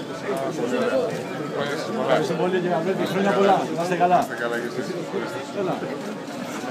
Ευχαριστώ πολύ, κύριε Αλβέρτη. Χρόνια πολλά. Να είστε καλά. Καλά και εσείς.